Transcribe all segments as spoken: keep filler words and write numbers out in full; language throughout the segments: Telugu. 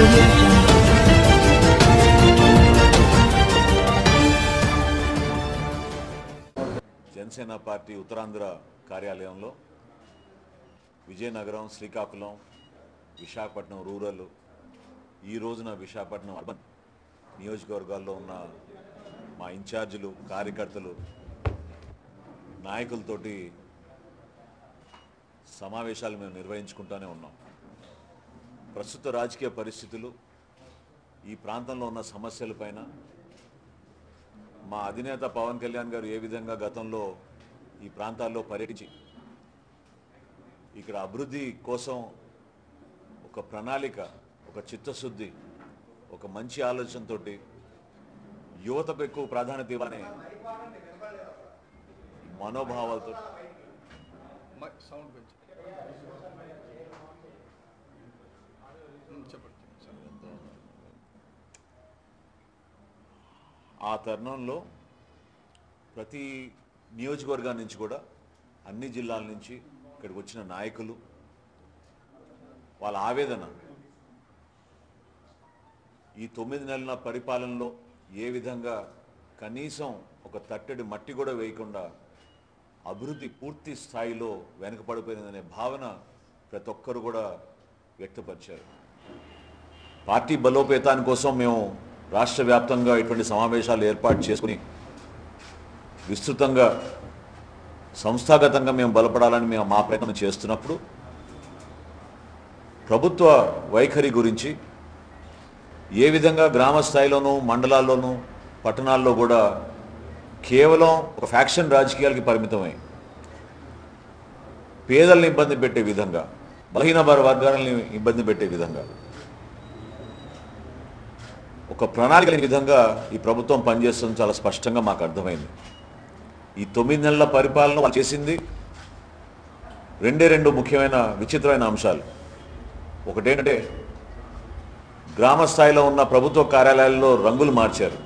audio jungle. Janasena party Uttarandhra కార్యాలయంలో విజయనగరం, శ్రీకాకుళం, విశాఖపట్నం రూరల్, ఈ రోజున విశాఖపట్నం అర్బన్ నియోజకవర్గాల్లో ఉన్న మా ఇన్ఛార్జీలు, కార్యకర్తలు, నాయకులతోటి సమావేశాలు మేము నిర్వహించుకుంటూనే ఉన్నాం. ప్రస్తుత రాజకీయ పరిస్థితులు, ఈ ప్రాంతంలో ఉన్న సమస్యలపైన మా అధినేత పవన్ కళ్యాణ్ గారు ఏ విధంగా గతంలో ఈ ప్రాంతాల్లో పర్యటించి ఇక్కడ అభివృద్ధి కోసం ఒక ప్రణాళిక, ఒక చిత్తశుద్ధి, ఒక మంచి ఆలోచనతో యువతకు ఎక్కువ ప్రాధాన్యత ఇవ్వనే మనోభావాలతో ఆ తరుణంలో ప్రతి నియోజకవర్గం నుంచి కూడా అన్ని జిల్లాల నుంచి ఇక్కడికి వచ్చిన నాయకులు వాళ్ళ ఆవేదన, ఈ తొమ్మిది నెలల పరిపాలనలో ఏ విధంగా కనీసం ఒక తట్టెడి మట్టి కూడా వేయకుండా అభివృద్ధి పూర్తి స్థాయిలో వెనుకపడిపోయిందనే భావన ప్రతి ఒక్కరు కూడా వ్యక్తపరిచారు. పార్టీ బలోపేతాని కోసం మేము రాష్ట్ర వ్యాప్తంగా ఇటువంటి సమావేశాలు ఏర్పాటు చేసుకుని విస్తృతంగా సంస్థాగతంగా మేము బలపడాలని మేము మా ప్రయత్నం చేస్తున్నప్పుడు ప్రభుత్వ వైఖరి గురించి ఏ విధంగా గ్రామ స్థాయిలోనూ, మండలాల్లోనూ, పట్టణాల్లో కూడా కేవలం ఒక ఫ్యాక్షన్ రాజకీయాలకి పరిమితమై పేదల్ని ఇబ్బంది పెట్టే విధంగా, బలహీన వర్గాలని ఇబ్బంది పెట్టే విధంగా ఒక ప్రణాళిక లేని విధంగా ఈ ప్రభుత్వం పనిచేస్తుంది చాలా స్పష్టంగా మాకు అర్థమైంది. ఈ తొమ్మిది నెలల పరిపాలన వాళ్ళు చేసింది రెండే రెండు ముఖ్యమైన విచిత్రమైన అంశాలు. ఒకటేంటంటే గ్రామ స్థాయిలో ఉన్న ప్రభుత్వ కార్యాలయాల్లో రంగులు మార్చారు.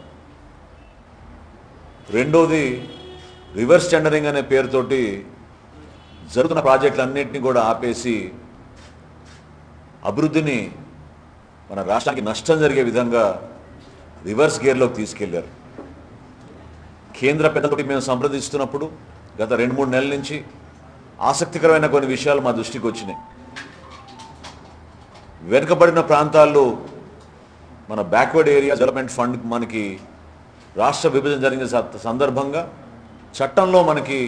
రెండోది రివర్స్ టెండరింగ్ అనే పేరుతోటి జరుగుతున్న ప్రాజెక్టులన్నింటినీ కూడా ఆపేసి అభివృద్ధిని మన రాష్ట్రానికి నష్టం జరిగే విధంగా రివర్స్ గేర్లోకి తీసుకెళ్లారు. కేంద్ర పెద్దలతో మేము సంప్రదిస్తున్నప్పుడు గత రెండు మూడు నెలల నుంచి ఆసక్తికరమైన కొన్ని విషయాలు మా దృష్టికి వచ్చినాయి. వెనుకబడిన ప్రాంతాల్లో మన బ్యాక్వర్డ్ ఏరియా డెవలప్మెంట్ ఫండ్ మనకి రాష్ట్ర విభజన జరిగిన సందర్భంగా చట్టంలో మనకి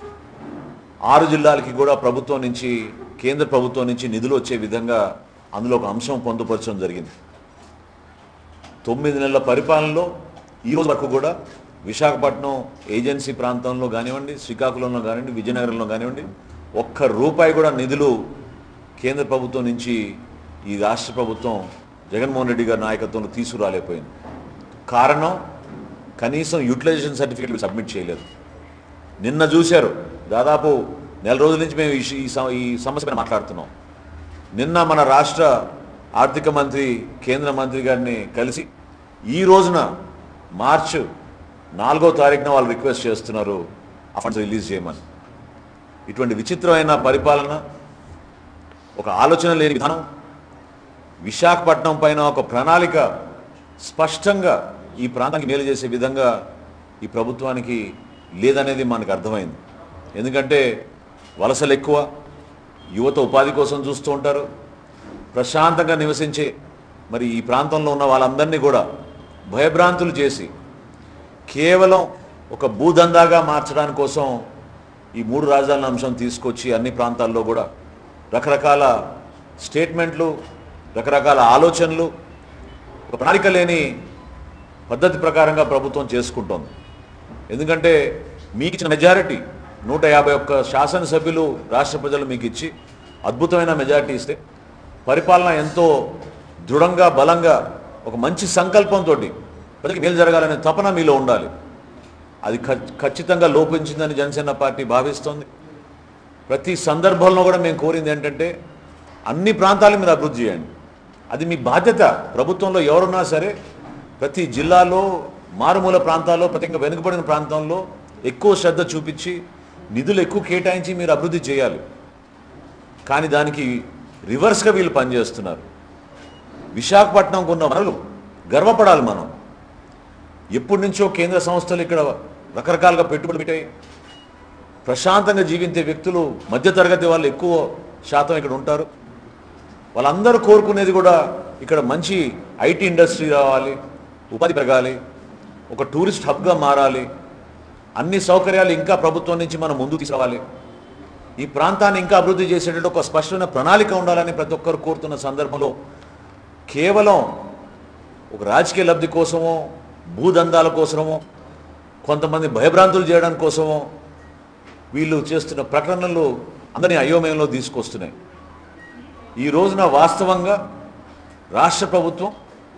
ఆరు జిల్లాలకి కూడా ప్రభుత్వం నుంచి, కేంద్ర ప్రభుత్వం నుంచి నిధులు వచ్చే విధంగా అందులో ఒక అంశం పొందుపరచడం జరిగింది. తొమ్మిది నెలల పరిపాలనలో ఈ రోజు వరకు కూడా విశాఖపట్నం ఏజెన్సీ ప్రాంతంలో కానివ్వండి, శ్రీకాకుళంలో కానివ్వండి, విజయనగరంలో కానివ్వండి, ఒక్క రూపాయి కూడా నిధులు కేంద్ర ప్రభుత్వం నుంచి ఈ రాష్ట్ర ప్రభుత్వం జగన్మోహన్ రెడ్డి గారి నాయకత్వంలో తీసుకురాలేకపోయింది. కారణం కనీసం యూటిలైజేషన్ సర్టిఫికేట్ సబ్మిట్ చేయలేదు. నిన్న చూశారు, దాదాపు నెల రోజుల నుంచి మేము ఈ సమస్య పైన మాట్లాడుతున్నాం. నిన్న మన రాష్ట్ర ఆర్థిక మంత్రి, కేంద్ర మంత్రి గారిని కలిసి ఈ రోజున మార్చి నాలుగో తారీఖున వాళ్ళు రిక్వెస్ట్ చేస్తున్నారు ఆ ఫండ్స్ రిలీజ్ చేయమని. ఇటువంటి విచిత్రమైన పరిపాలన, ఒక ఆలోచన లేని విధానం, విశాఖపట్నం పైన ఒక ప్రణాళిక స్పష్టంగా ఈ ప్రాంతానికి మేలు చేసే విధంగా ఈ ప్రభుత్వానికి లేదనేది మనకు అర్థమైంది. ఎందుకంటే వలసలు ఎక్కువ, యువత ఉపాధి కోసం చూస్తూ ఉంటారు. ప్రశాంతంగా నివసించే మరి ఈ ప్రాంతంలో ఉన్న వాళ్ళందరినీ కూడా భయభ్రాంతులు చేసి కేవలం ఒక భూదందాగా మార్చడానికి కోసం ఈ మూడు రాజధానుల అంశం తీసుకొచ్చి అన్ని ప్రాంతాల్లో కూడా రకరకాల స్టేట్మెంట్లు, రకరకాల ఆలోచనలు, ఒక ప్రణాళిక లేని పద్ధతి ప్రకారంగా ప్రభుత్వం చేసుకుంటోంది. ఎందుకంటే మీకు ఇచ్చిన మెజారిటీ నూట యాభై ఒక్క శాసనసభ్యులు రాష్ట్ర ప్రజలు మీకు ఇచ్చి అద్భుతమైన మెజారిటీ ఇస్తే పరిపాలన ఎంతో దృఢంగా, బలంగా, ఒక మంచి సంకల్పంతో ప్రజలకు మేలు జరగాలనే తపన మీలో ఉండాలి. అది ఖచ్చితంగా లోపించిందని జనసేన పార్టీ భావిస్తోంది. ప్రతి సందర్భంలో కూడా మేము కోరింది ఏంటంటే అన్ని ప్రాంతాలను మీరు అభివృద్ధి చేయండి. అది మీ బాధ్యత. ప్రభుత్వంలో ఎవరున్నా సరే ప్రతి జిల్లాలో, మారుమూల ప్రాంతాల్లో, ప్రత్యేకంగా వెనుకబడిన ప్రాంతంలో ఎక్కువ శ్రద్ధ చూపించి నిధులు ఎక్కువ కేటాయించి మీరు అభివృద్ధి చేయాలి. కానీ దానికి రివర్స్గా వీళ్ళు పనిచేస్తున్నారు. విశాఖపట్నంకు ఉన్న వనరులు గర్వపడాలి మనం. ఎప్పటి నుంచో కేంద్ర సంస్థలు ఇక్కడ రకరకాలుగా పెట్టుబడులు పెట్టాయి. ప్రశాంతంగా జీవించే వ్యక్తులు, మధ్యతరగతి వాళ్ళు ఎక్కువ శాతం ఇక్కడ ఉంటారు. వాళ్ళందరూ కోరుకునేది కూడా ఇక్కడ మంచి ఐటీ ఇండస్ట్రీ రావాలి, ఉపాధి పెరగాలి, ఒక టూరిస్ట్ హబ్గా మారాలి, అన్ని సౌకర్యాలు ఇంకా ప్రభుత్వం నుంచి మనం ముందుకు తీసుకురావాలి, ఈ ప్రాంతాన్ని ఇంకా అభివృద్ధి చేసేటట్టు ఒక స్పష్టమైన ప్రణాళిక ఉండాలని ప్రతి ఒక్కరు కోరుతున్న సందర్భంలో కేవలం ఒక రాజకీయ లబ్ధి కోసమో, భూదందాల కోసమో, కొంతమంది భయభ్రాంతులు చేయడం కోసమో వీళ్ళు చేస్తున్న ప్రకటనలు అందరినీ అయోమయంలో తీసుకొస్తున్నాయి. ఈ రోజున వాస్తవంగా రాష్ట్ర ప్రభుత్వం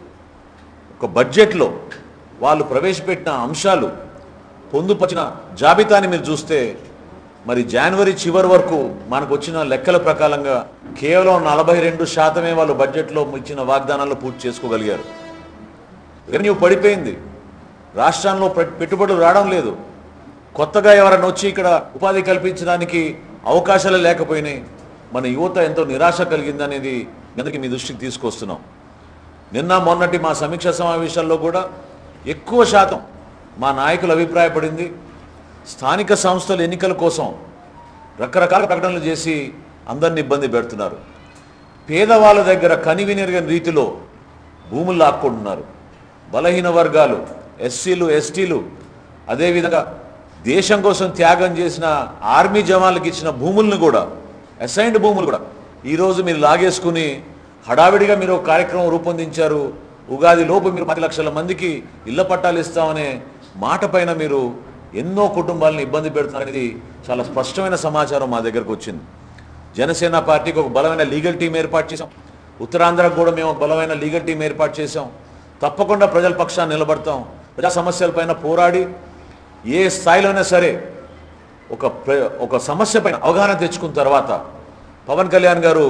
ఒక బడ్జెట్లో వాళ్ళు ప్రవేశపెట్టిన అంశాలు పొందుపరిచిన జాబితాని మీరు చూస్తే మరి జనవరి చివరి వరకు మనకు వచ్చిన లెక్కల ప్రకారంగా కేవలం నలభై రెండు శాతమే వాళ్ళు బడ్జెట్లో ఇచ్చిన వాగ్దానాలు పూర్తి చేసుకోగలిగారు. రెవెన్యూ పడిపోయింది, రాష్ట్రంలో పెట్టుబడులు రావడం లేదు, కొత్తగా ఎవరైనా వచ్చి ఇక్కడ ఉపాధి కల్పించడానికి అవకాశాలు లేకపోయినాయి. మన యువత ఎంతో నిరాశ కలిగిందనేది అందరికీ మీ దృష్టికి తీసుకొస్తున్నాం. నిన్న మొన్నటి మా సమీక్ష సమావేశాల్లో కూడా ఎక్కువ శాతం మా నాయకులు అభిప్రాయపడింది స్థానిక సంస్థల ఎన్నికల కోసం రకరకాల ప్రకటనలు చేసి అందరిని ఇబ్బంది పెడుతున్నారు. పేదవాళ్ళ దగ్గర కనివినెరగని రీతిలో భూములు లాక్కుంటున్నారు. బలహీన వర్గాలు, ఎస్సీలు, ఎస్టీలు, అదేవిధంగా దేశం కోసం త్యాగం చేసిన ఆర్మీ జవాన్లకు ఇచ్చిన భూములను కూడా, అసైన్డ్ భూములు కూడా ఈరోజు మీరు లాగేసుకుని హడావిడిగా మీరు ఒక కార్యక్రమం రూపొందించారు. ఉగాది లోపు మీరు పది లక్షల మందికి ఇళ్ల పట్టాలు ఇస్తామనే మాట పైన మీరు ఎన్నో కుటుంబాలను ఇబ్బంది పెడుతున్నారనేది చాలా స్పష్టమైన సమాచారం మా దగ్గరకు వచ్చింది. జనసేన పార్టీకి ఒక బలమైన లీగల్ టీం ఏర్పాటు చేశాం. ఉత్తరాంధ్రకు కూడా మేము ఒక బలమైన లీగల్ టీం ఏర్పాటు చేశాం. తప్పకుండా ప్రజల పక్షాన్ని నిలబడతాం. ప్రజా సమస్యలపైన పోరాడి ఏ స్థాయిలోనే సరే ఒక ఒక సమస్య పైన అవగాహన తెచ్చుకున్న తర్వాత పవన్ కళ్యాణ్ గారు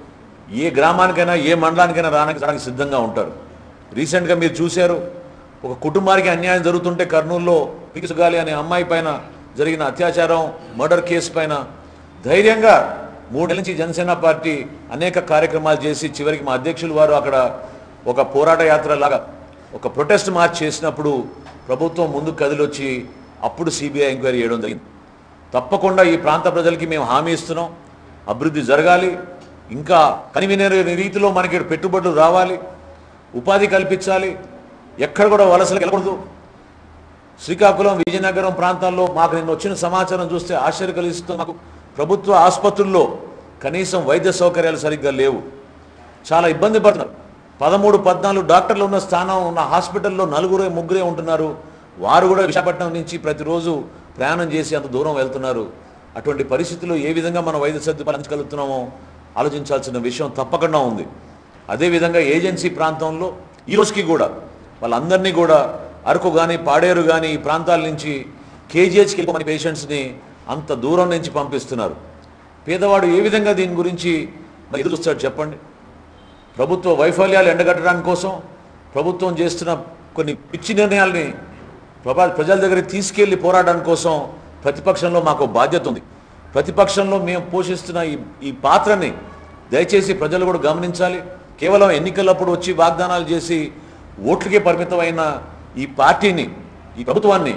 ఏ గ్రామానికైనా ఏ మండలానికైనా రావడానికి సిద్ధంగా ఉంటారు. రీసెంట్గా మీరు చూశారు, ఒక కుటుంబానికి అన్యాయం జరుగుతుంటే కర్నూలులో పికిసుగాలి అనే అమ్మాయి పైన జరిగిన అత్యాచారం, మర్డర్ కేసు పైన ధైర్యంగా మూడేళ్ళ నుంచి జనసేన పార్టీ అనేక కార్యక్రమాలు చేసి చివరికి మా అధ్యక్షులు వారు అక్కడ ఒక పోరాట యాత్ర లాగా ఒక ప్రొటెస్ట్ మార్చ్ చేసినప్పుడు ప్రభుత్వం ముందుకు కదిలొచ్చి అప్పుడు సిబిఐ ఎంక్వైరీ చేయడం జరిగింది. తప్పకుండా ఈ ప్రాంత ప్రజలకి మేము హామీ ఇస్తున్నాం, అభివృద్ధి జరగాలి, ఇంకా కనివినెరగని రీతిలో మనకి పెట్టుబడులు రావాలి, ఉపాధి కల్పించాలి, ఎక్కడ కూడా వలసలకు వెళ్ళకూడదు. శ్రీకాకుళం, విజయనగరం ప్రాంతాల్లో మాకు నిన్న వచ్చిన సమాచారం చూస్తే ఆశ్చర్య కలిగిస్తూ మాకు ప్రభుత్వ ఆసుపత్రుల్లో కనీసం వైద్య సౌకర్యాలు సరిగ్గా లేవు, చాలా ఇబ్బంది పడుతున్నారు. పదమూడు పద్నాలుగు డాక్టర్లు ఉన్న స్థానం ఉన్న హాస్పిటల్లో నలుగురే ముగ్గురే ఉంటున్నారు. వారు కూడా విశాఖపట్నం నుంచి ప్రతిరోజు ప్రయాణం చేసి అంత దూరం వెళ్తున్నారు. అటువంటి పరిస్థితుల్లో ఏ విధంగా మనం వైద్య సదుపాయాలు అందించగలుగుతున్నామో ఆలోచించాల్సిన విషయం తప్పకుండా ఉంది. అదేవిధంగా ఏజెన్సీ ప్రాంతంలో ఈ రోజుకి కూడా వాళ్ళందరినీ కూడా అరకు కానీ పాడేరు కానీ ఈ ప్రాంతాల నుంచి కేజీహెచ్కి వెళ్ళిపోమని పేషెంట్స్ని అంత దూరం నుంచి పంపిస్తున్నారు. పేదవాడు ఏ విధంగా దీని గురించి ఎదురు చూస్తాడు చెప్పండి? ప్రభుత్వ వైఫల్యాలు ఎండగట్టడానికి కోసం ప్రభుత్వం చేస్తున్న కొన్ని పిచ్చి నిర్ణయాల్ని ప్రజల దగ్గరికి తీసుకెళ్లి పోరాడడానికి కోసం ప్రతిపక్షంలో మాకు బాధ్యత ఉంది. ప్రతిపక్షంలో మేము పోషిస్తున్న ఈ ఈ పాత్రని దయచేసి ప్రజలు కూడా గమనించాలి. కేవలం ఎన్నికలప్పుడు వచ్చి వాగ్దానాలు చేసి ఓట్లకే పరిమితమైన ఈ పార్టీని, ఈ ప్రభుత్వాన్ని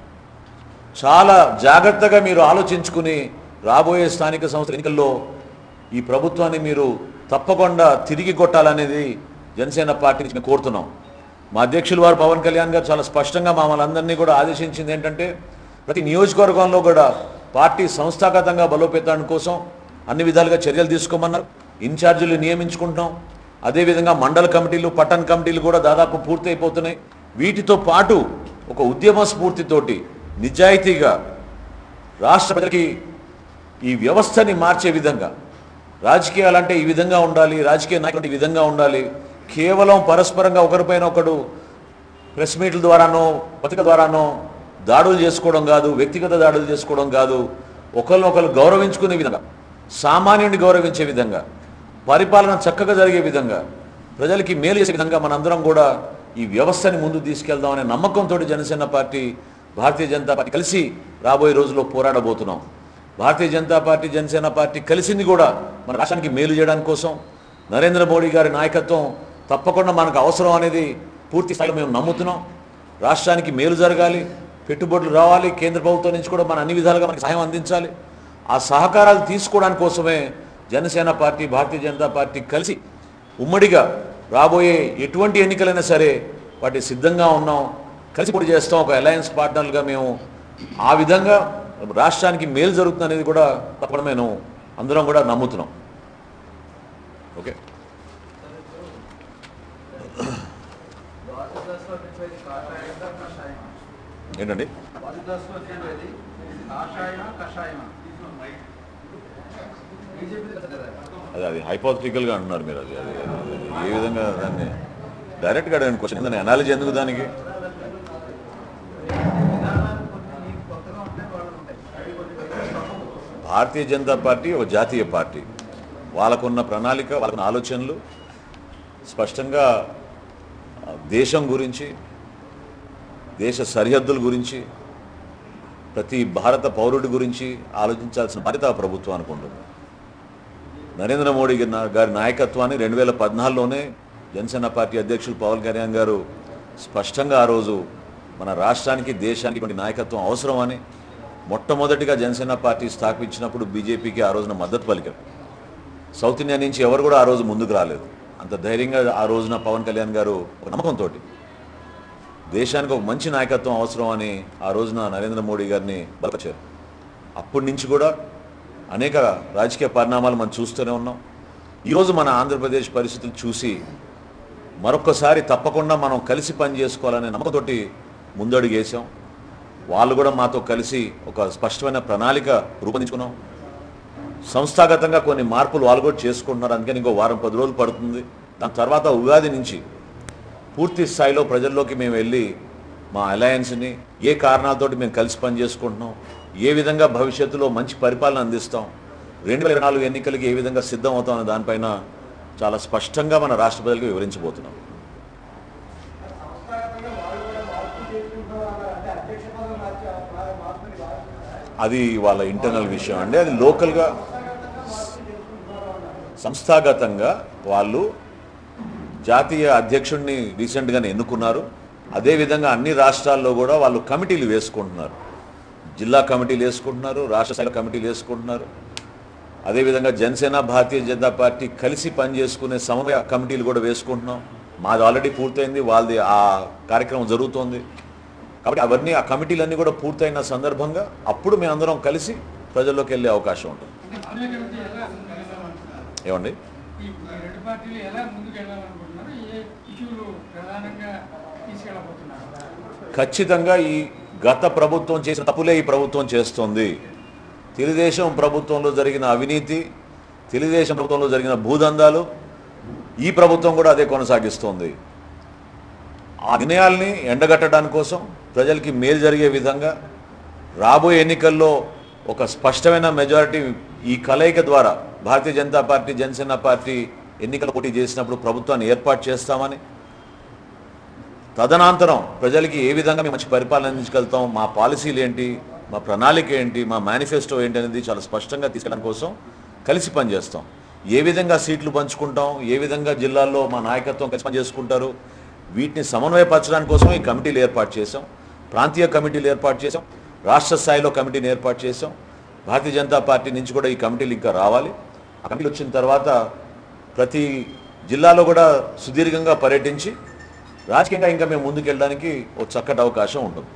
చాలా జాగ్రత్తగా మీరు ఆలోచించుకుని రాబోయే స్థానిక సంస్థల ఎన్నికల్లో ఈ ప్రభుత్వాన్ని మీరు తప్పకుండా తిరిగి కొట్టాలనేది జనసేన పార్టీ నుంచి మేము కోరుతున్నాం. మా అధ్యక్షులు వారు పవన్ కళ్యాణ్ గారు చాలా స్పష్టంగా మమ్మల్ని అందరినీ కూడా ఆదేశించింది ఏంటంటే ప్రతి నియోజకవర్గంలో కూడా పార్టీ సంస్థాగతంగా బలోపేతానికి కోసం అన్ని విధాలుగా చర్యలు తీసుకోమన్నారు. ఇన్ఛార్జీలు నియమించుకుంటున్నాం. అదేవిధంగా మండల కమిటీలు, పట్టణ కమిటీలు కూడా దాదాపు పూర్తి అయిపోతున్నాయి. వీటితో పాటు ఒక ఉద్యమ స్ఫూర్తితోటి నిజాయితీగా రాష్ట్ర ప్రజలకి ఈ వ్యవస్థని మార్చే విధంగా, రాజకీయాలంటే ఈ విధంగా ఉండాలి, రాజకీయ నాయకులు ఈ విధంగా ఉండాలి, కేవలం పరస్పరంగా ఒకరిపైన ఒకడు ప్రెస్ మీట్ల ద్వారానో పత్రిక ద్వారానో దాడులు చేసుకోవడం కాదు, వ్యక్తిగత దాడులు చేసుకోవడం కాదు, ఒకరినొకరు గౌరవించుకునే విధంగా, సామాన్యుడిని గౌరవించే విధంగా, పరిపాలన చక్కగా జరిగే విధంగా, ప్రజలకి మేలు చేసే విధంగా మనందరం కూడా ఈ వ్యవస్థని ముందు తీసుకెళ్దామనే నమ్మకంతో జనసేన పార్టీ, భారతీయ జనతా పార్టీ కలిసి రాబోయే రోజుల్లో పోరాడబోతున్నాం. భారతీయ జనతా పార్టీ, జనసేన పార్టీ కలిసింది కూడా మన రాష్ట్రానికి మేలు చేయడానికి కోసం. నరేంద్ర మోడీ గారి నాయకత్వం తప్పకుండా మనకు అవసరం అనేది పూర్తి స్థాయిలో మేము నమ్ముతున్నాం. రాష్ట్రానికి మేలు జరగాలి, పెట్టుబడులు రావాలి, కేంద్ర ప్రభుత్వం నుంచి కూడా మన అన్ని విధాలుగా మనకి సహాయం అందించాలి. ఆ సహకారాలు తీసుకోవడానికి కోసమే జనసేన పార్టీ, భారతీయ జనతా పార్టీ కలిసి ఉమ్మడిగా రాబోయే ఎటువంటి ఎన్నికలైనా సరే వాటి సిద్ధంగా ఉన్నాం, కలిసి పోటీ చేస్తాం. ఒక అలయన్స్ పార్ట్నర్లుగా మేము ఆ విధంగా రాష్ట్రానికి మేలు జరుగుతుంది అనేది కూడా తప్పకుండా మేము అందరం కూడా నమ్ముతున్నాం. ఓకే, ఏంటండి అదే అది హైపోథెటికల్గా అంటున్నారు మీరు. అది అది ఏ విధంగా దాన్ని డైరెక్ట్గా అడగండి క్వశ్చన్, దాని అనాలజీ ఎందుకు దానికి? భారతీయ జనతా పార్టీ ఒక జాతీయ పార్టీ, వాళ్ళకున్న ప్రణాళిక, వాళ్ళకున్న ఆలోచనలు స్పష్టంగా దేశం గురించి, దేశ సరిహద్దుల గురించి, ప్రతి భారత పౌరుడి గురించి ఆలోచించాల్సిన బాధ్యత ప్రభుత్వానికి ఉంటుంది. నరేంద్ర మోడీ గారి నాయకత్వాన్ని రెండు వేల పద్నాలుగులోనే జనసేన పార్టీ అధ్యక్షులు పవన్ కళ్యాణ్ గారు స్పష్టంగా ఆ రోజు మన రాష్ట్రానికి, దేశానికి ఇటువంటి నాయకత్వం అవసరమని మొట్టమొదటిగా జనసేన పార్టీ స్థాపించినప్పుడు బీజేపీకి ఆ రోజున మద్దతు పలికారు. సౌత్ ఇండియా నుంచి ఎవరు కూడా ఆ రోజు ముందుకు రాలేదు. అంత ధైర్యంగా ఆ రోజున పవన్ కళ్యాణ్ గారు ఒక నమ్మకంతో దేశానికి ఒక మంచి నాయకత్వం అవసరం అని ఆ రోజున నరేంద్ర మోడీ గారిని బలపరిచారు. అప్పటి నుంచి కూడా అనేక రాజకీయ పరిణామాలు మనం చూస్తూనే ఉన్నాం. ఈరోజు మన ఆంధ్రప్రదేశ్ పరిస్థితులు చూసి మరొకసారి తప్పకుండా మనం కలిసి పని చేసుకోవాలనే నమ్మకంతో ముందడుగు వేసాం. వాళ్ళు కూడా మాతో కలిసి ఒక స్పష్టమైన ప్రణాళిక రూపొందించుకున్నాం. సంస్థాగతంగా కొన్ని మార్పులు వాళ్ళు కూడా చేసుకుంటున్నారు. అందుకని ఇంకో వారం పది రోజులు పడుతుంది. దాని తర్వాత ఉగాది నుంచి పూర్తి స్థాయిలో ప్రజల్లోకి మేము వెళ్ళి మా అలయన్స్ని ఏ కారణాలతోటి మేము కలిసి పని చేసుకుంటున్నాం, ఏ విధంగా భవిష్యత్తులో మంచి పరిపాలన అందిస్తాం, రెండు వేల ఇరవై నాలుగు ఎన్నికలకి ఏ విధంగా సిద్ధం అవుతాం అనే దానిపైన చాలా స్పష్టంగా మన రాష్ట్ర ప్రజలకు వివరించబోతున్నాం. అది వాళ్ళ ఇంటర్నల్ విషయం అండి. అది లోకల్గా సంస్థాగతంగా వాళ్ళు జాతీయ అధ్యక్షుడిని రీసెంట్గానే ఎన్నుకున్నారు. అదేవిధంగా అన్ని రాష్ట్రాల్లో కూడా వాళ్ళు కమిటీలు వేసుకుంటున్నారు. జిల్లా కమిటీలు వేసుకుంటున్నారు, రాష్ట్ర స్థాయి కమిటీలు వేసుకుంటున్నారు. అదేవిధంగా జనసేన, భారతీయ జనతా పార్టీ కలిసి పనిచేసుకునే సమన్వయ కమిటీలు కూడా వేసుకుంటున్నాం. మాది ఆల్రెడీ పూర్తయింది, వాళ్ళది ఆ కార్యక్రమం జరుగుతోంది. కాబట్టి అవన్నీ ఆ కమిటీలన్నీ కూడా పూర్తయిన సందర్భంగా అప్పుడు మేమందరం కలిసి ప్రజల్లోకి వెళ్ళే అవకాశం ఉంటుంది. ఏమండి ఖచ్చితంగా ఈ గత ప్రభుత్వం చేసిన తప్పులే ఈ ప్రభుత్వం చేస్తుంది. తెలుగుదేశం ప్రభుత్వంలో జరిగిన అవినీతి, తెలుగుదేశం ప్రభుత్వంలో జరిగిన భూదందాలు ఈ ప్రభుత్వం కూడా అదే కొనసాగిస్తోంది. ఆ నిర్ణయాల్ని ఎండగట్టడానికి కోసం, ప్రజలకి మేలు జరిగే విధంగా రాబోయే ఎన్నికల్లో ఒక స్పష్టమైన మెజారిటీ ఈ కలయిక ద్వారా భారతీయ జనతా పార్టీ, జనసేన పార్టీ ఎన్నికల పోటీ చేసినప్పుడు ప్రభుత్వాన్ని ఏర్పాటు చేస్తామని, తదనంతరం ప్రజలకి ఏ విధంగా మేము మంచి పరిపాలన అందించగలుగుతాం, మా పాలసీలు ఏంటి, మా ప్రణాళిక ఏంటి, మా మేనిఫెస్టో ఏంటి అనేది చాలా స్పష్టంగా తీసుకెళ్ళడం కోసం కలిసి పనిచేస్తాం. ఏ విధంగా సీట్లు పంచుకుంటాం, ఏ విధంగా జిల్లాల్లో మా నాయకత్వం కలిసి పనిచేసుకుంటారు, వీటిని సమన్వయపరచడానికి కోసం ఈ కమిటీలు ఏర్పాటు చేసాం. ప్రాంతీయ కమిటీలు ఏర్పాటు చేసాం, రాష్ట్ర స్థాయిలో కమిటీని ఏర్పాటు చేసాం. భారతీయ జనతా పార్టీ నుంచి కూడా ఈ కమిటీలు ఇంకా రావాలి. ఆ కమిటీలు వచ్చిన తర్వాత ప్రతి జిల్లాలో కూడా సుదీర్ఘంగా పర్యటించి రాజకీయంగా ఇంకా మేము ముందుకెళ్ళడానికి ఒక చక్కటి అవకాశం ఉంటుంది.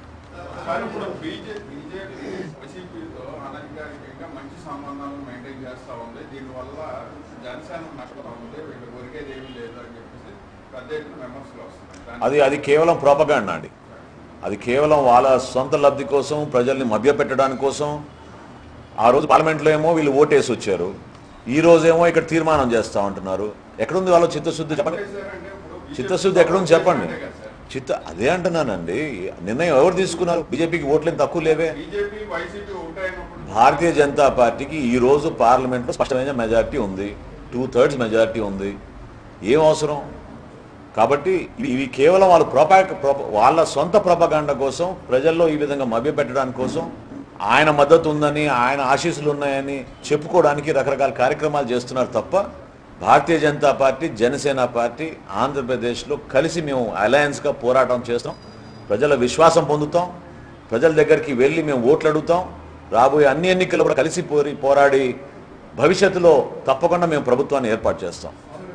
అది అది కేవలం ప్రోపగాండా అండి. అది కేవలం వాళ్ళ సొంత లబ్ధి కోసం, ప్రజల్ని మభ్యపెట్టడానికి కోసం. ఆ రోజు పార్లమెంట్లో ఏమో వీళ్ళు ఓటేసి వచ్చారు, ఈ రోజేమో ఇక్కడ తీర్మానం చేస్తా ఉంటున్నారు. ఎక్కడుంది వాళ్ళ చిత్తశుద్ధి చెప్పండి? చిత్తశుద్ధి ఎక్కడుంది చెప్పండి? చిత్త అదే అంటున్నానండి. నిర్ణయం ఎవరు తీసుకున్నారు? బీజేపీకి ఓట్లేం తక్కువ లేవే. భారతీయ జనతా పార్టీకి ఈరోజు పార్లమెంట్లో స్పష్టమైన మెజారిటీ ఉంది, టూ థర్డ్స్ మెజారిటీ ఉంది. ఏం అవసరం? కాబట్టి ఇవి కేవలం వాళ్ళు ప్రోపా వాళ్ళ సొంత ప్రొపగాండా కోసం, ప్రజల్లో ఈ విధంగా మభ్యపెట్టడానికి కోసం, ఆయన మద్దతు ఉందని, ఆయన ఆశీస్సులు ఉన్నాయని చెప్పుకోవడానికి రకరకాల కార్యక్రమాలు చేస్తున్నారు తప్ప భారతీయ జనతా పార్టీ, జనసేన పార్టీ ఆంధ్రప్రదేశ్లో కలిసి మేము అలయన్స్గా పోరాటం చేస్తాం. ప్రజల విశ్వాసం పొందుతాం. ప్రజల దగ్గరికి వెళ్ళి మేము ఓట్లు అడుగుతాం. రాబోయే అన్ని ఎన్నికలు కూడా కలిసి పోరి పోరాడి భవిష్యత్తులో తప్పకుండా మేము ప్రభుత్వాన్ని ఏర్పాటు చేస్తాం.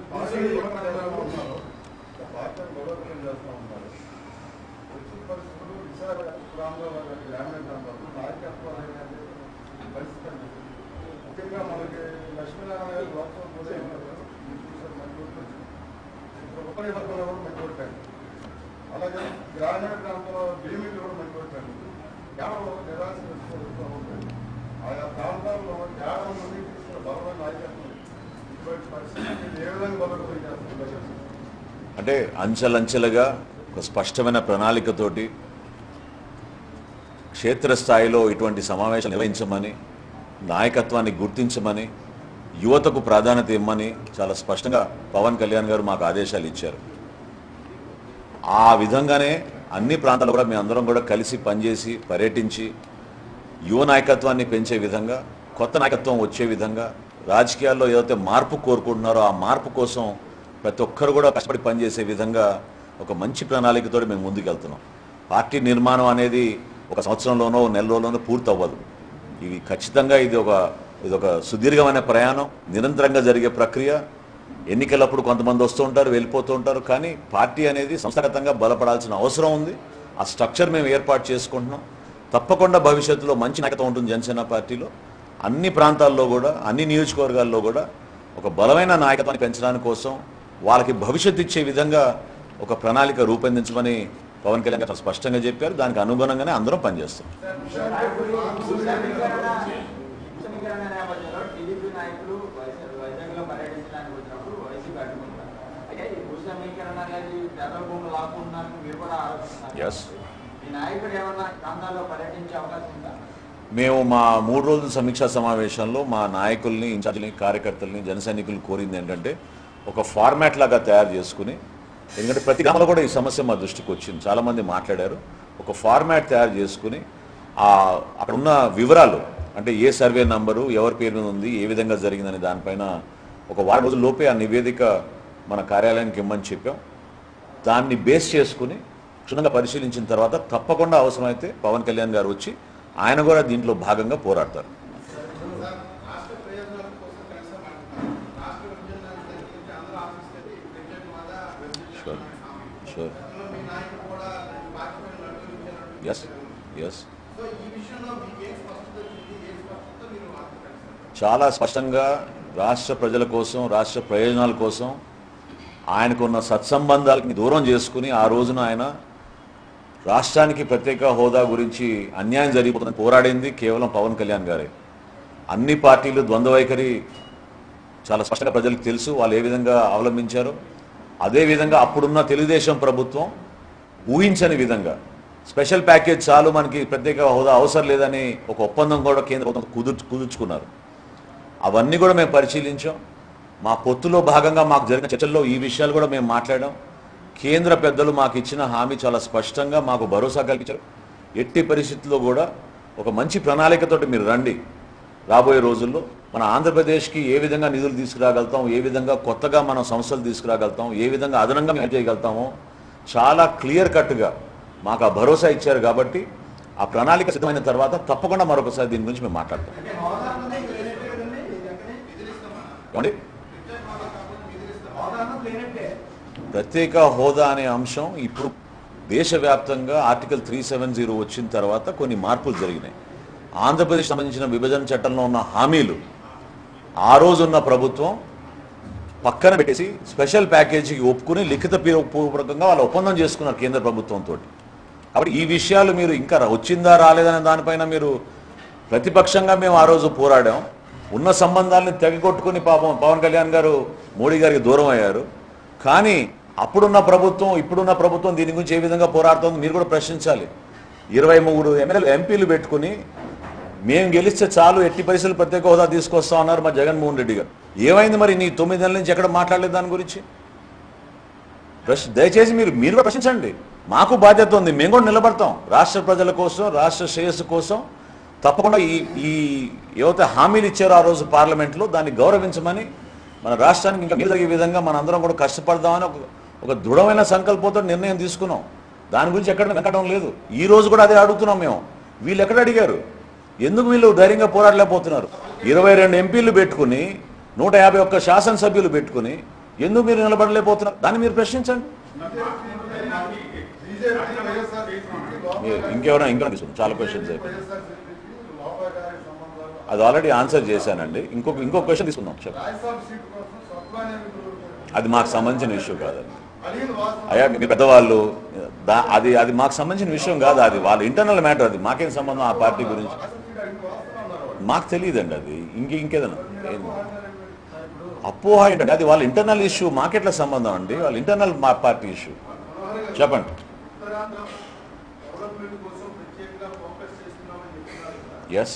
అలాగే గ్రామీణ ప్రాంతంలో భీమిలు కూడా మంచి వచ్చాను. కేవలం నిరాశ ఆయా ప్రాంతాల్లో కేవలం మంది తీసుకున్న బలమైన నాయకత్వం ఇటువంటి పరిస్థితి ఏ విధంగా బలపడి చేస్తున్నారు? అంటే అంచెలంచెలుగా ఒక స్పష్టమైన ప్రణాళికతోటి క్షేత్రస్థాయిలో ఇటువంటి సమావేశాలు నిర్వహించమని, నాయకత్వాన్ని గుర్తించమని, యువతకు ప్రాధాన్యత ఇవ్వమని చాలా స్పష్టంగా పవన్ కళ్యాణ్ గారు మాకు ఆదేశాలు ఇచ్చారు. ఆ విధంగానే అన్ని ప్రాంతాల్లో కూడా మేము అందరం కూడా కలిసి పనిచేసి పర్యటించి యువ నాయకత్వాన్ని పెంచే విధంగా, కొత్త నాయకత్వం వచ్చే విధంగా, రాజకీయాల్లో ఏదైతే మార్పు కోరుకుంటున్నారో ఆ మార్పు కోసం ప్రతి ఒక్కరు కూడా కష్టపడి పనిచేసే విధంగా ఒక మంచి ప్రణాళికతో మేము ముందుకెళ్తున్నాం. పార్టీ నిర్మాణం అనేది ఒక సంవత్సరంలోనో నెల రోజుల్లోనో పూర్తి అవ్వదు. ఇవి ఖచ్చితంగా ఇది ఒక ఇది ఒక సుదీర్ఘమైన ప్రయాణం, నిరంతరంగా జరిగే ప్రక్రియ. ఎన్నికలప్పుడు కొంతమంది వస్తూ ఉంటారు, వెళ్ళిపోతూ ఉంటారు. కానీ పార్టీ అనేది సంస్థాగతంగా బలపడాల్సిన అవసరం ఉంది. ఆ స్ట్రక్చర్ మేము ఏర్పాటు చేసుకుంటున్నాం. తప్పకుండా భవిష్యత్తులో మంచి నాయకత్వం ఉంటుంది జనసేన పార్టీలో. అన్ని ప్రాంతాల్లో కూడా, అన్ని నియోజకవర్గాల్లో కూడా ఒక బలమైన నాయకత్వాన్ని పెంచడానికి కోసం, వాళ్ళకి భవిష్యత్తు ఇచ్చే విధంగా ఒక ప్రణాళిక రూపొందించమని పవన్ కళ్యాణ్ గారు స్పష్టంగా చెప్పారు. దానికి అనుగుణంగానే అందరం పనిచేస్తాం. మేము మా మూడు రోజుల సమీక్షా సమావేశంలో మా నాయకుల్ని, ఇన్ఛార్జిని, కార్యకర్తల్ని, జన సైనికులు కోరింది ఏంటంటే ఒక ఫార్మాట్ లాగా తయారు చేసుకుని, ఎందుకంటే ప్రతి గ్రామంలో కూడా ఈ సమస్య మా దృష్టికి వచ్చింది, చాలామంది మాట్లాడారు. ఒక ఫార్మాట్ తయారు చేసుకుని అక్కడ ఉన్న వివరాలు, అంటే ఏ సర్వే నంబరు ఎవరి పేరు మీద ఉంది, ఏ విధంగా జరిగిందనే దానిపైన ఒక వారం రోజుల లోపే ఆ నివేదిక మన కార్యాలయానికి ఇమ్మని చెప్పాం. దాన్ని బేస్ చేసుకుని క్షుణ్ణంగా పరిశీలించిన తర్వాత తప్పకుండా అవసరమైతే పవన్ కళ్యాణ్ గారు వచ్చి ఆయన కూడా దీంట్లో భాగంగా పోరాడతారు. షూర్ ఎస్ ఎస్ చాలా స్పష్టంగా రాష్ట్ర ప్రజల కోసం, రాష్ట్ర ప్రయోజనాల కోసం ఆయనకున్న సత్సంబంధాలకి దూరం చేసుకుని ఆ రోజున ఆయన రాష్ట్రానికి ప్రత్యేక హోదా గురించి అన్యాయం జరిగిపోతుందని పోరాడింది కేవలం పవన్ కళ్యాణ్ గారే. అన్ని పార్టీలు ద్వంద్వ వైఖరి చాలా స్పష్టంగా ప్రజలకు తెలుసు, వాళ్ళు ఏ విధంగా అవలంబించారో. అదేవిధంగా అప్పుడున్న తెలుగుదేశం ప్రభుత్వం ఊహించని విధంగా స్పెషల్ ప్యాకేజ్ చాలు, మనకి ప్రత్యేక హోదా అవసరం లేదని ఒక ఒప్పందం కూడా కేంద్ర ప్రభుత్వం కుదుర్చు కుదుర్చుకున్నారు. అవన్నీ కూడా మేము పరిశీలించాం. మా పొత్తులో భాగంగా మాకు జరిగిన చర్చల్లో ఈ విషయాలు కూడా మేము మాట్లాడాం. కేంద్ర పెద్దలు మాకు ఇచ్చిన హామీ చాలా స్పష్టంగా మాకు భరోసా కల్పించారు. ఎట్టి పరిస్థితుల్లో కూడా ఒక మంచి ప్రణాళికతోటి మీరు రండి, రాబోయే రోజుల్లో మన ఆంధ్రప్రదేశ్కి ఏ విధంగా నిధులు తీసుకురాగలుగుతాం, ఏ విధంగా కొత్తగా మనం సంస్థలు తీసుకురాగలుగుతాం, ఏ విధంగా అదనంగా మేము చేయగలుగుతామో చాలా క్లియర్ కట్గా మాకు ఆ భరోసా ఇచ్చారు. కాబట్టి ఆ ప్రణాళిక సిద్ధమైన తర్వాత తప్పకుండా మరొకసారి దీని గురించి మేము మాట్లాడతాం. ప్రత్యేక హోదా అనే అంశం ఇప్పుడు దేశవ్యాప్తంగా ఆర్టికల్ త్రీ సెవెన్ జీరో వచ్చిన తర్వాత కొన్ని మార్పులు జరిగినాయి. ఆంధ్రప్రదేశ్ సంబంధించిన విభజన చట్టంలో ఉన్న హామీలు ఆ రోజున్న ప్రభుత్వం పక్కన పెట్టేసి స్పెషల్ ప్యాకేజీకి ఒప్పుకుని లిఖిత పూర్వకంగా వాళ్ళు ఒప్పందం చేసుకున్నారు కేంద్ర ప్రభుత్వంతో. కాబట్టి ఈ విషయాలు మీరు ఇంకా వచ్చిందా రాలేదనే దానిపైన మీరు ప్రతిపక్షంగా మేము ఆ రోజు పోరాడాం. ఉన్న సంబంధాలను తెగకొట్టుకుని పాపం పవన్ కళ్యాణ్ గారు మోడీ గారికి దూరం అయ్యారు. కానీ అప్పుడున్న ప్రభుత్వం, ఇప్పుడున్న ప్రభుత్వం దీని గురించి ఏ విధంగా పోరాడుతుందో మీరు కూడా ప్రశ్నించాలి. ఇరవై మూడు ఎమ్మెల్యేలు ఎంపీలు పెట్టుకుని మేము గెలిస్తే చాలు, ఎట్టి పరిస్థితులు ప్రత్యేక హోదా తీసుకొస్తా ఉన్నారు మా జగన్మోహన్ రెడ్డి గారు. ఏమైంది మరి? నీ తొమ్మిది నెలల నుంచి ఎక్కడ మాట్లాడలేదు దాని గురించి? ప్రశ్న దయచేసి మీరు మీరు కూడా ప్రశ్నించండి. మాకు బాధ్యత ఉంది, మేము కూడా నిలబడతాం రాష్ట్ర ప్రజల కోసం, రాష్ట్ర శ్రేయస్సు కోసం. తప్పకుండా ఈ ఈ ఏవైతే హామీలు ఇచ్చారో ఆ రోజు పార్లమెంట్లో దాన్ని గౌరవించమని మన రాష్ట్రానికి ఇంకా మీద ఈ విధంగా మన అందరం కూడా కష్టపడదామని ఒక ఒక దృఢమైన సంకల్పంతో నిర్ణయం తీసుకున్నాం. దాని గురించి ఎక్కడ వెనకడం లేదు. ఈ రోజు కూడా అదే అడుగుతున్నాం మేము. వీళ్ళు ఎక్కడ అడిగారు? ఎందుకు వీళ్ళు ధైర్యంగా పోరాడలేకపోతున్నారు? ఇరవై రెండు ఎంపీలు పెట్టుకుని నూట యాభై ఒక్క శాసనసభ్యులు పెట్టుకుని ఎందుకు మీరు నిలబడలేకపోతున్నారు? దాన్ని మీరు ప్రశ్నించండి. ఇంకెవరైనా ఇంకా తీసుకున్నాం చాలా క్వశ్చన్స్ అయిపోయి అది ఆల్రెడీ ఆన్సర్ చేశానండి. ఇంకొక ఇంకొక క్వశ్చన్ తీసుకుందాం. చెప్పండి. అది మాకు సంబంధించిన ఇష్యూ కాదండి. అయ్యా మీ పెద్దవాళ్ళు దా అది అది మాకు సంబంధించిన విషయం కాదు. అది వాళ్ళ ఇంటర్నల్ మ్యాటర్. అది మాకేం సంబంధం ఆ పార్టీ గురించి మాకు తెలియదండి. అది ఇంక ఇంకేదన్నా అపోహ ఏంటంటే అది వాళ్ళ ఇంటర్నల్ ఇష్యూ. మాకెట్లా సంబంధం అండి? వాళ్ళ ఇంటర్నల్ మా పార్టీ ఇష్యూ. చెప్పండి. ఎస్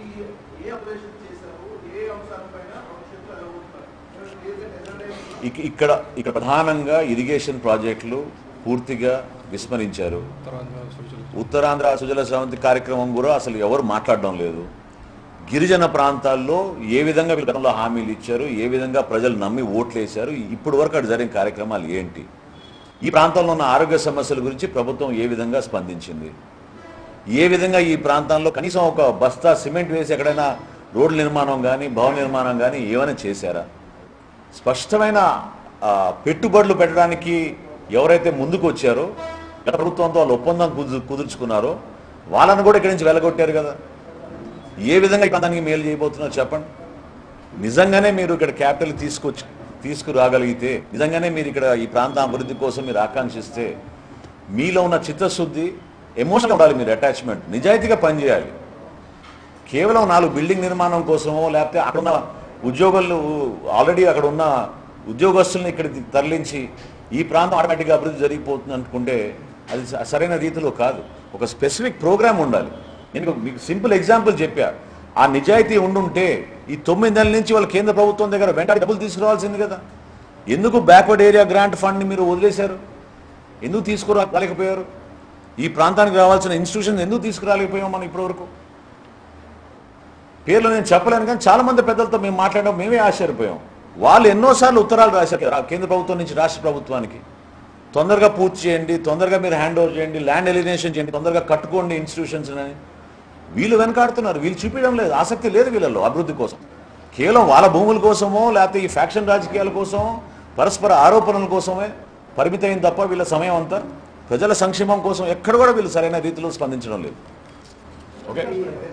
ఇక్కడ ఇక్కడ ప్రధానంగా ఇరిగేషన్ ప్రాజెక్టులు పూర్తిగా విస్మరించారు. ఉత్తరాంధ్ర సుజల స్రవంతి కార్యక్రమం కూడా అసలు ఎవరు మాట్లాడడం లేదు. గిరిజన ప్రాంతాల్లో ఏ విధంగా గతంలో హామీలు ఇచ్చారు, ఏ విధంగా ప్రజలు నమ్మి ఓట్లు వేశారు, ఇప్పటి వరకు అటు జరిగిన కార్యక్రమాలు ఏంటి, ఈ ప్రాంతంలో ఉన్న ఆరోగ్య సమస్యల గురించి ప్రభుత్వం ఏ విధంగా స్పందించింది, ఏ విధంగా ఈ ప్రాంతాల్లో కనీసం ఒక బస్తా సిమెంట్ వేసి ఎక్కడైనా రోడ్ల నిర్మాణం కానీ భవన నిర్మాణం కానీ ఏమైనా చేశారా? స్పష్టమైన పెట్టుబడులు పెట్టడానికి ఎవరైతే ముందుకు వచ్చారో గత ప్రభుత్వంతో వాళ్ళు ఒప్పందం కుదు కుదుర్చుకున్నారో వాళ్ళని కూడా ఇక్కడి నుంచి వెళ్ళగొట్టారు కదా. ఏ విధంగా ఈ ప్రాంతానికి మేలు చేయబోతున్నారో చెప్పండి. నిజంగానే మీరు ఇక్కడ క్యాపిటల్ తీసుకొచ్చి తీసుకురాగలిగితే, నిజంగానే మీరు ఇక్కడ ఈ ప్రాంత అభివృద్ధి కోసం మీరు ఆకాంక్షిస్తే మీలో ఉన్న చిత్తశుద్ధి, ఎమోషనల్ ఉండాలి, మీరు అటాచ్మెంట్, నిజాయితీగా పనిచేయాలి. కేవలం నాలుగు బిల్డింగ్ నిర్మాణం కోసమో లేకపోతే అక్కడున్న ఉద్యోగులు ఆల్రెడీ అక్కడ ఉన్న ఉద్యోగస్తుల్ని ఇక్కడ తరలించి ఈ ప్రాంతం ఆటోమేటిక్గా అభివృద్ధి జరిగిపోతుంది అనుకుంటే అది సరైన రీతిలో కాదు. ఒక స్పెసిఫిక్ ప్రోగ్రామ్ ఉండాలి. నేను మీకు సింపుల్ ఎగ్జాంపుల్ చెప్పా. ఆ నిజాయితీ ఉండుంటే ఈ తొమ్మిది నెలల నుంచి వాళ్ళ కేంద్ర ప్రభుత్వం దగ్గర వెంటనే డబ్బులు తీసుకురావాల్సింది కదా. ఎందుకు బ్యాక్వర్డ్ ఏరియా గ్రాంట్ ఫండ్ని మీరు వదిలేశారు? ఎందుకు తీసుకురాలేకపోయారు? ఈ ప్రాంతానికి రావాల్సిన ఇన్స్టిట్యూషన్ ఎందుకు తీసుకురాలేకపోయాం మనం ఇప్పటివరకు? పేర్లు నేను చెప్పలేను, కానీ చాలా మంది పెద్దలతో మేము మాట్లాడడం మేమే ఆశ్చర్యపోయాం. వాళ్ళు ఎన్నోసార్లు ఉత్తరాలు రాశారు కేంద్ర ప్రభుత్వం నుంచి రాష్ట్ర ప్రభుత్వానికి, తొందరగా పూర్తి చేయండి, తొందరగా మీరు హ్యాండ్ ఓవర్ చేయండి, ల్యాండ్ ఎలినేషన్ చేయండి, తొందరగా కట్టుకోండి ఇన్స్టిట్యూషన్స్ అని. వీళ్ళు వెనకాడుతున్నారు. వీళ్ళు చూపించడం లేదు, ఆసక్తి లేదు వీళ్ళలో అభివృద్ధి కోసం. కేవలం వాళ్ళ భూముల కోసమో లేకపోతే ఈ ఫ్యాక్షన్ రాజకీయాల కోసమో పరస్పర ఆరోపణల కోసమే పరిమితమైన తప్ప వీళ్ళ సమయం అంతా ప్రజల సంక్షేమం కోసం ఎక్కడ కూడా వీళ్ళు సరైన రీతిలో స్పందించడం లేదు. ఓకే,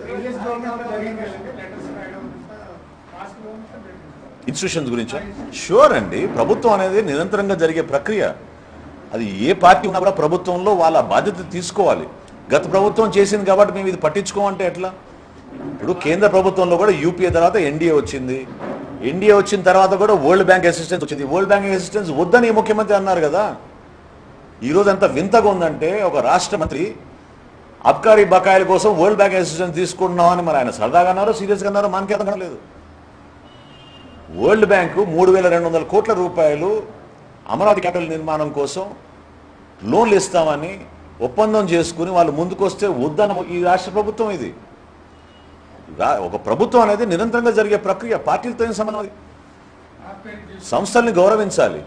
ఇన్స్టిట్యూషన్స్ గురించి షూర్ అండి. ప్రభుత్వం అనేది నిరంతరంగా జరిగే ప్రక్రియ. అది ఏ పార్టీ ఉన్నా కూడా ప్రభుత్వంలో వాళ్ళ బాధ్యత తీసుకోవాలి. గత ప్రభుత్వం చేసింది కాబట్టి మేము ఇది పట్టించుకోమంటే ఎట్లా? ఇప్పుడు కేంద్ర ప్రభుత్వంలో కూడా యూపీఏ తర్వాత ఎన్డీఏ వచ్చింది. ఎన్డీఏ వచ్చిన తర్వాత కూడా వరల్డ్ బ్యాంక్ అసిస్టెన్స్ వచ్చింది. వరల్డ్ బ్యాంక్ అసిస్టెన్స్ వద్దని ముఖ్యమంత్రి అన్నారు కదా. ఈరోజు ఎంత వింతగా ఉందంటే ఒక రాష్ట్ర మంత్రి అబ్కారీ బకాయిల కోసం వరల్డ్ బ్యాంక్ అసిస్టెన్స్ తీసుకుంటున్నామని మరి ఆయన సరదాగా అన్నారో సీరియస్గా అన్నారో మనకి అర్థం లేదు. వరల్డ్ బ్యాంకు మూడు వేల రెండు వందల కోట్ల రూపాయలు అమరావతి క్యాపిటల్ నిర్మాణం కోసం లోన్లు ఇస్తామని ఒప్పందం చేసుకుని వాళ్ళు ముందుకు వస్తే వద్దన్న ఈ రాష్ట్ర ప్రభుత్వం. ఇది ఒక ప్రభుత్వం అనేది నిరంతరంగా జరిగే ప్రక్రియ. పార్టీలతో ఏం సంబంధం? అది సంస్థల్ని గౌరవించాలి.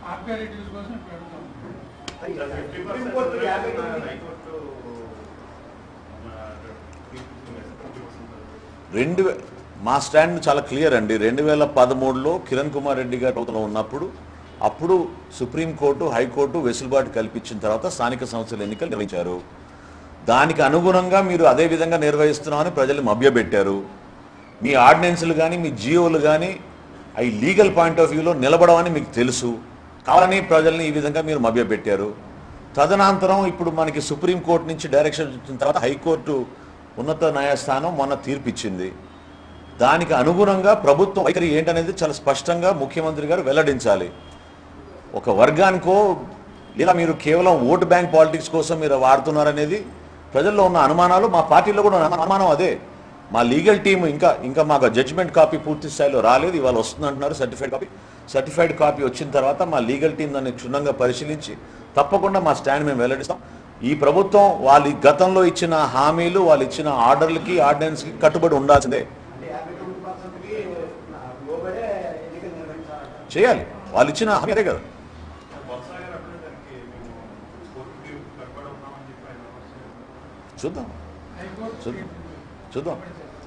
రెండు మా స్టాండ్ చాలా క్లియర్ అండి. రెండు వేల పదమూడులో కిరణ్ కుమార్ రెడ్డి గారు ప్రభుత్వంలో ఉన్నప్పుడు అప్పుడు సుప్రీంకోర్టు హైకోర్టు వెసులుబాటు కల్పించిన తర్వాత స్థానిక సంస్థల ఎన్నికలు నిర్వహించారు. దానికి అనుగుణంగా మీరు అదే విధంగా నిర్వహిస్తున్నామని ప్రజలు మభ్యపెట్టారు. మీ ఆర్డినెన్స్లు కానీ మీ జియోలు కానీ అవి లీగల్ పాయింట్ ఆఫ్ వ్యూలో నిలబడమని మీకు తెలుసు. కావాలని ప్రజల్ని ఈ విధంగా మీరు మభ్యపెట్టారు. తదనంతరం ఇప్పుడు మనకి సుప్రీంకోర్టు నుంచి డైరెక్షన్ వచ్చిన తర్వాత హైకోర్టు ఉన్నత న్యాయస్థానం మొన్న తీర్పిచ్చింది. దానికి అనుగుణంగా ప్రభుత్వం వైఖరి ఏంటనేది చాలా స్పష్టంగా ముఖ్యమంత్రి గారు వెల్లడించాలి. ఒక వర్గానికో లేదా మీరు కేవలం ఓటు బ్యాంక్ పాలిటిక్స్ కోసం మీరు వాడుతున్నారనేది ప్రజల్లో ఉన్న అనుమానాలు. మా పార్టీలో కూడా అనుమానం అదే. మా లీగల్ టీం ఇంకా ఇంకా మాకు జడ్జిమెంట్ కాపీ పూర్తి స్థాయిలో రాలేదు. ఇవాళ వస్తుందంటున్నారు సర్టిఫైడ్ కాపీ. సర్టిఫైడ్ కాపీ వచ్చిన తర్వాత మా లీగల్ టీం దాన్ని క్షుణ్ణంగా పరిశీలించి తప్పకుండా మా స్టాండ్ మేము వెల్లడిస్తాం. ఈ ప్రభుత్వం వాళ్ళు గతంలో ఇచ్చిన హామీలు, వాళ్ళు ఇచ్చిన ఆర్డర్లకి ఆర్డినెన్స్కి కట్టుబడి ఉండాల్సిందే. చేయాలి, వాళ్ళు ఇచ్చిన హామీ అదే కదా. చూద్దాం చూద్దాం చూద్దాం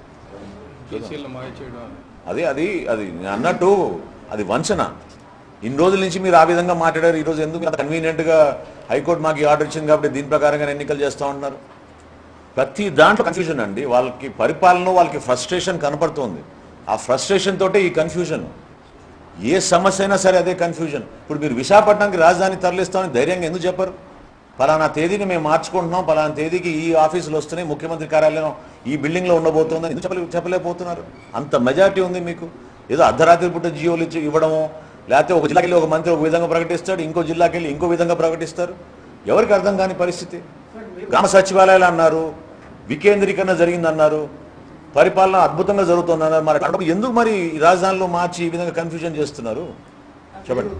అదే అది అది అన్నట్టు అది వంచన. ఇన్ని రోజుల నుంచి మీరు ఆ విధంగా మాట్లాడారు, ఈరోజు ఎందుకు అంత కన్వీనియంట్గా హైకోర్టు మాకు ఈ ఆర్డర్ ఇచ్చింది కాబట్టి దీని ప్రకారంగా ఎన్నికలు చేస్తూ ఉంటున్నారు. ప్రతి దాంట్లో కన్ఫ్యూజన్ అండి. వాళ్ళకి పరిపాలన వాళ్ళకి ఫ్రస్ట్రేషన్ కనపడుతుంది. ఆ ఫ్రస్ట్రేషన్ తోటే ఈ కన్ఫ్యూజన్. ఏ సమస్య అయినా సరే అదే కన్ఫ్యూజన్. ఇప్పుడు మీరు విశాఖపట్నానికి రాజధాని తరలిస్తామని ధైర్యంగా ఎందుకు చెప్పరు? పలానా తేదీని మేము మార్చుకుంటున్నాం, పలానా తేదీకి ఈ ఆఫీసులు వస్తున్నాయి, ముఖ్యమంత్రి కార్యాలయం ఈ బిల్డింగ్లో ఉండబోతుందని ఎందుకు చెప్పలే చెప్పలేకపోతున్నారు? అంత మెజార్టీ ఉంది మీకు. ఏదో అర్ధరాత్రి పుట్ట జియోలు ఇచ్చి ఇవ్వడమో, లేకపోతే ఒక జిల్లాకి వెళ్ళి ఒక మంత్రి ఒక విధంగా ప్రకటిస్తాడు, ఇంకో జిల్లాకి వెళ్ళి ఇంకో విధంగా ప్రకటిస్తారు. ఎవరికి అర్థం కాని పరిస్థితి. గ్రామ సచివాలయాలు అన్నారు, వికేంద్రీకరణ జరిగిందన్నారు, పరిపాలన అద్భుతంగా జరుగుతుందన్నారు. మరి ఎందుకు మరి రాజధానిలో మార్చి ఈ విధంగా కన్ఫ్యూజన్ చేస్తున్నారు? చెప్పండి.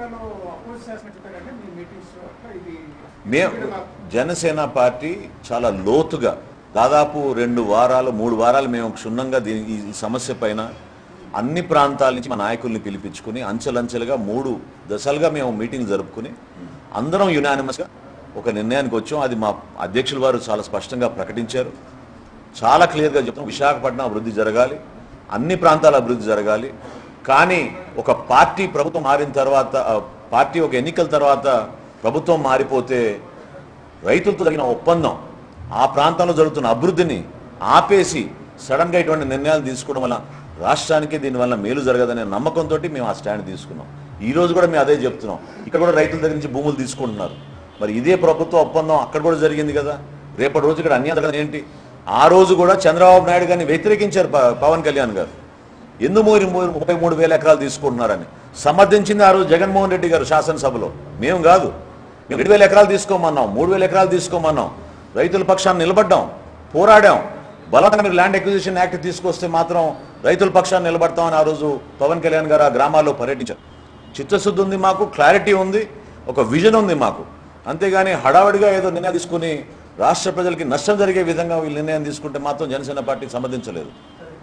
మేము జనసేన పార్టీ చాలా లోతుగా దాదాపు రెండు వారాలు మూడు వారాలు మేము క్షుణ్ణంగా దీని ఈ సమస్య పైన అన్ని ప్రాంతాల నుంచి మా నాయకుల్ని పిలిపించుకుని అంచెలంచెలుగా మూడు దశలుగా మేము మీటింగ్ జరుపుకుని అందరం యునానిమస్గా ఒక నిర్ణయానికి వచ్చాం. అది మా అధ్యక్షుల వారు చాలా స్పష్టంగా ప్రకటించారు. చాలా క్లియర్గా చెప్తాం, విశాఖపట్నం అభివృద్ధి జరగాలి, అన్ని ప్రాంతాల అభివృద్ధి జరగాలి. కానీ ఒక పార్టీ ప్రభుత్వం మారిన తర్వాత, పార్టీ ఒక ఎన్నికల తర్వాత ప్రభుత్వం మారిపోతే రైతులతో జరిగిన ఒప్పందం, ఆ ప్రాంతంలో జరుగుతున్న అభివృద్ధిని ఆపేసి సడన్గా ఇటువంటి నిర్ణయాలు తీసుకోవడం వల్ల రాష్ట్రానికి దీనివల్ల మేలు జరగదనే నమ్మకంతో మేము ఆ స్టాండ్ తీసుకున్నాం. ఈ రోజు కూడా మేము అదే చెప్తున్నాం. ఇక్కడ కూడా రైతుల దగ్గర నుంచి భూములు తీసుకుంటున్నారు. మరి ఇదే ప్రభుత్వ ఒప్పందం అక్కడ కూడా జరిగింది కదా. రేపటి రోజు ఇక్కడ అన్యాయం జరగదు ఏంటి? ఆ రోజు కూడా చంద్రబాబు నాయుడు గారిని వ్యతిరేకించారు పవన్ కళ్యాణ్ గారు. ఎందుకు ముప్పై మూడు వేల ఎకరాలు తీసుకుంటున్నారని సమర్థించింది ఆ రోజు జగన్మోహన్ రెడ్డి గారు శాసనసభలో. మేము కాదు, మేము రెండు వేల ఎకరాలు తీసుకోమన్నాం, మూడు వేల ఎకరాలు తీసుకోమన్నాం, రైతుల పక్షాన్ని నిలబడ్డాం, పోరాడాం. బలవంతంగా మీరు ల్యాండ్ అక్విజిషన్ యాక్ట్ తీసుకొస్తే మాత్రం రైతుల పక్షాన్ని నిలబడతామని ఆ రోజు పవన్ కళ్యాణ్ గారు ఆ గ్రామాల్లో పర్యటించారు. చిత్తశుద్ధి ఉంది మాకు, క్లారిటీ ఉంది, ఒక విజన్ ఉంది మాకు. అంతేగాని హడావడిగా ఏదో నిర్ణయం తీసుకుని రాష్ట్ర ప్రజలకి నష్టం జరిగే విధంగా వీళ్ళు నిర్ణయం తీసుకుంటే మాత్రం జనసేన పార్టీ సమర్థించలేదు.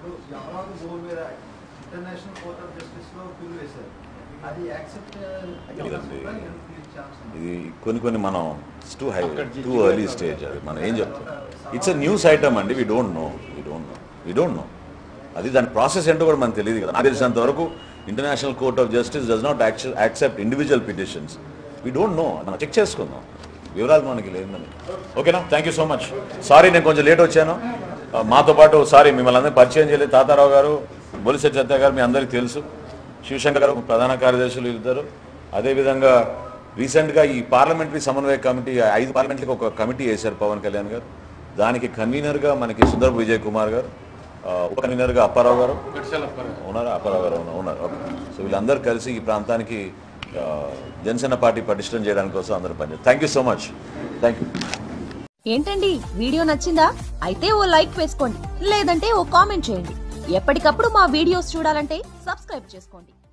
ఇది కొన్ని కొన్ని మనం too high too early stage. అది మనం ఏం చెప్తాం, ఇట్స్ ఎ న్యూస్ ఐటమ్ అండి. We don't know we don't know we don't know అది దాని ప్రాసెస్ ఏంటో కూడా మనకు తెలియదు కదా. నాకు తెలిసినంత వరకు International Court of Justice does not accept individual petitions. We don't know, మనం చెక్ చేసుకుందాం, వివరాలు మనకి లేదని. ఓకేనా? Thank you so much. Sorry నేను కొంచెం లేట్ వచ్చాను. మాతో పాటు సారీ మిమ్మల్ని అందరినీ పరిచయం చేయలేదు. తాతారావు గారు, బొలిశెట్టి సత్య గారు మీ అందరికీ తెలుసు, శివశంకర్ గారు ప్రధాన కార్యదర్శులు ఇద్దరు. అదేవిధంగా రీసెంట్గా ఈ పార్లమెంటరీ సమన్వయ కమిటీ, ఐదు పార్లమెంట్లకు ఒక కమిటీ వేశారు పవన్ కళ్యాణ్ గారు. దానికి కన్వీనర్గా మనకి సుందరపు విజయ్ కుమార్ గారు, ఉప కన్వీనర్గా అప్పారావు గారు ఉన్నారు, అప్పారావు గారు ఉన్నారు. ఓకే, సో వీళ్ళందరూ కలిసి ఈ ప్రాంతానికి జనసేన పార్టీ పటిష్టం చేయడానికి కోసం అందరూ పనిచేస్తారు. Thank you so much. Thank you. ఏంటండి వీడియో నచ్చిందా? అయితే ఓ లైక్ వేసుకోండి, లేదంటే ఓ కామెంట్ చేయండి. ఎప్పటికప్పుడు మా వీడియోస్ చూడాలంటే సబ్స్క్రైబ్ చేసుకోండి.